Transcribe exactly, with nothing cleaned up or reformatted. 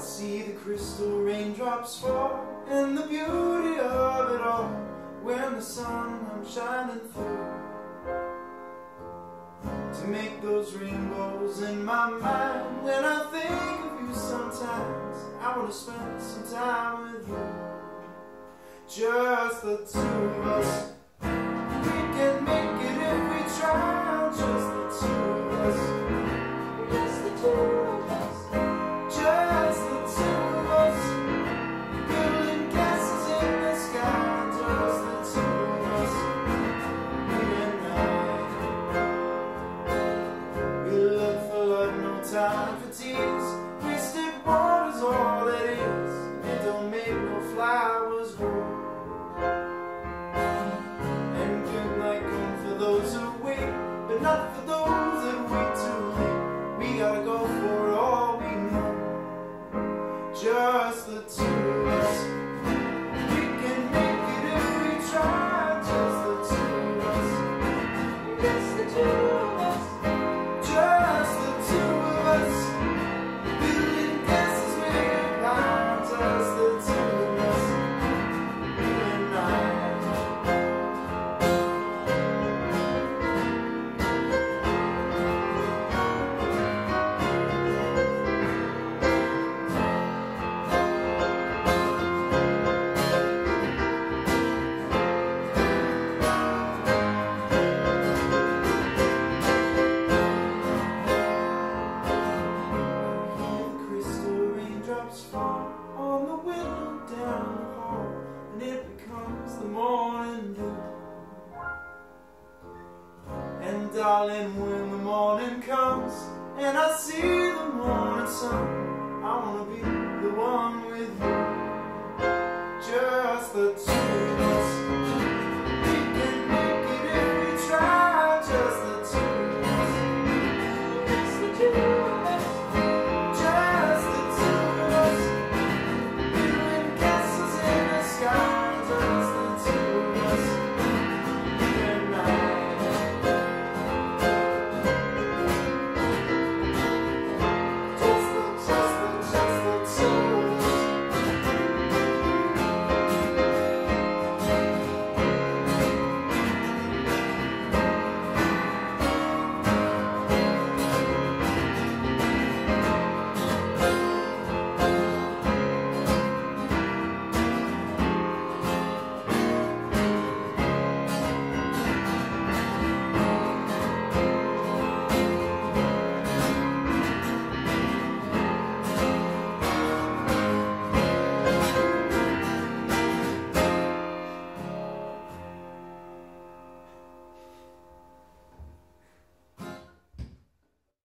see the crystal raindrops fall, and the beauty of it all when the sun comes shining through, to make those rainbows in my mind. When I think of you sometimes, I want to spend some time with you, just the two of us. We can make it if we try, just the two of us, just the two of us. Time for tears, wasted water's all that is. It don't make no flowers grow. And good night come for those who wait, but not for those that wait too late. We gotta go for all we know, just the two of us. We can make it if we try, just the two of us, just the two of us. Fall on the window down the hall, and it becomes the morning dew. And darling, when the morning comes and I see the morning sun, I wanna be the one with you, just the two of us.